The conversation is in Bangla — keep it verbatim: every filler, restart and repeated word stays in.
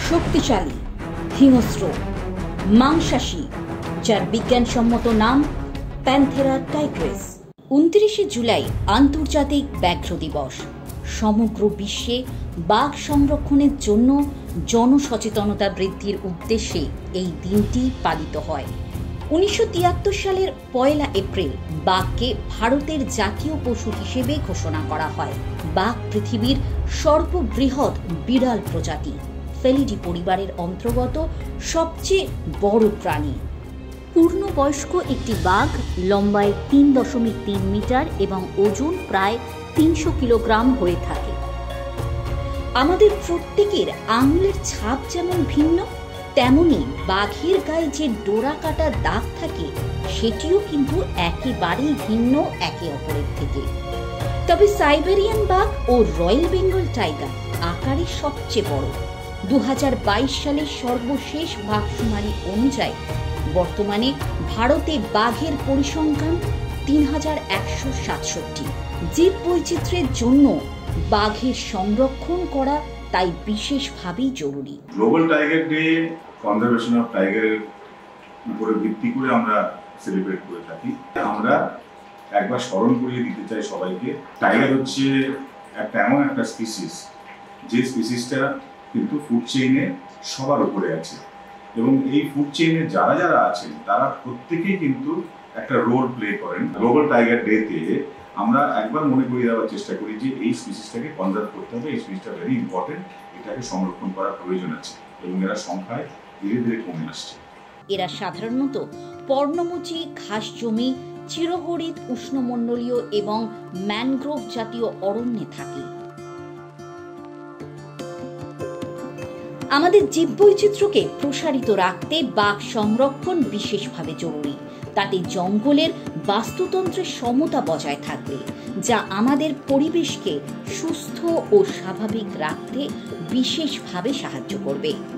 শক্তিশালী, হিংস্র, মাংসাশী, যার বিজ্ঞানসম্মত নাম প্যান্থেরা টাইগ্রিস। উনত্রিশে জুলাই আন্তর্জাতিক ব্যাঘ্র দিবস। সমগ্র বিশ্বে বাঘ সংরক্ষণের জন্য জনসচেতনতা বৃদ্ধির উদ্দেশ্যে এই দিনটি পালিত হয়। উনিশশো তিয়াত্তর সালের পয়লা এপ্রিল বাঘকে ভারতের জাতীয় পশু হিসেবে ঘোষণা করা হয়। বাঘ পৃথিবীর সর্ববৃহৎ বিড়াল প্রজাতি, ফেলিডি পরিবারের অন্তর্গত সবচেয়ে বড় প্রাণী। পূর্ণবয়স্ক একটি বাঘ লম্বায় তিন দশমিক তিন মিটার এবং ওজন প্রায় তিনশো কিলোগ্রাম হয়ে থাকে। আমাদের প্রত্যেকের আঙুলের ছাপ যেমন ভিন্ন, তেমনি বাঘের গায়ে যে ডোরা কাটা দাগ থাকে সেটিও কিন্তু একেবারেই ভিন্ন একে অপরের থেকে। তবে সাইবেরিয়ান বাঘ ও রয়্যাল বেঙ্গল টাইগার আকারে সবচেয়ে বড়। দু হাজার বাইশ সালের সর্বশেষ বাঘশুমারি অনুযায়ী বর্তমানে ভারতে বাঘের পরিসংখ্যান তিন হাজার একশো সাতষট্টি। জীব বৈচিত্র্যের জন্য বাঘের সংরক্ষণ করা তাই বিশেষভাবেই জরুরি। Global tiger day conservation of টাইগারের উপরে ভিত্তি করে আমরা সেলিব্রেট করে থাকি। আমরা একবার স্মরণ করিয়ে দিতে চাই সবাইকে, টাইগার হচ্ছে একটা এমন একটা স্পিসিস যে স্পিসিসটা কিন্তু ফুড চেইনে সবার উপরে আছে, এবং এই ফুড চেইনে যারা যারা আছেন তারা প্রত্যেকেই কিন্তু একটা রোল প্লে করেন। গ্লোবাল টাইগার ডেতে আমরা একবার মনে করিয়ে দেওয়ার চেষ্টা করি যে এই স্পিসিসটাকে কনজার্ভ করতে হবে, এই স্পিসিসটা ভেরি ইম্পর্টেন্ট, এটাকে সংরক্ষণ করার প্রয়োজন আছে, এবং এরা সংখ্যায় ধীরে ধীরে কমে আসছে। এরা সাধারণত পর্ণমোচী ঘাস জমি, চিরহরিৎ উষ্ণমণ্ডলীয় এবং ম্যানগ্রোভ জাতীয় অরণ্যে থাকে। আমাদের জীববৈচিত্র্যকে প্রসারিত রাখতে বাঘ সংরক্ষণ বিশেষভাবে জরুরি। তাতে জঙ্গলের বাস্তুতন্ত্রের সমতা বজায় থাকবে, যা আমাদের পরিবেশকে সুস্থ ও স্বাভাবিক রাখতে বিশেষভাবে সাহায্য করবে।